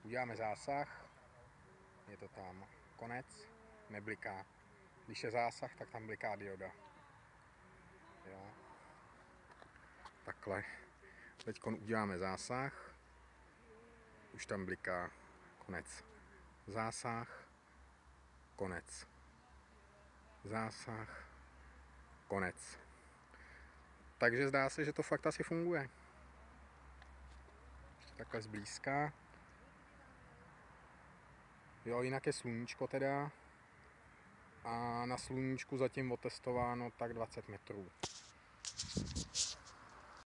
Uděláme zásah, je to tam, konec, nebliká. Když je zásah, tak tam bliká dioda. Jo. Takhle. Teď uděláme zásah, už tam bliká, konec. Zásah, konec. Zásah, konec. Takže zdá se, že to fakt asi funguje. Ještě takhle zblízka. Jo, jinak je sluníčko teda. A na sluníčku zatím otestováno tak 20 metrů.